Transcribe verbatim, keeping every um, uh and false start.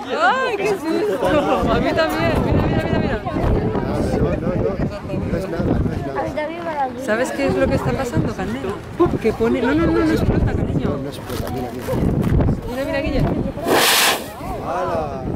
¡Ay, qué susto! A mí también. Mira, mira, mira, mira. No, no, no. No es nada, no es nada. ¿Sabes qué es lo que está pasando, Candela? Que pone... No, no, no, no explota, cariño. No explota, mira, mira. Mira, mira, Guille. ¡Hala!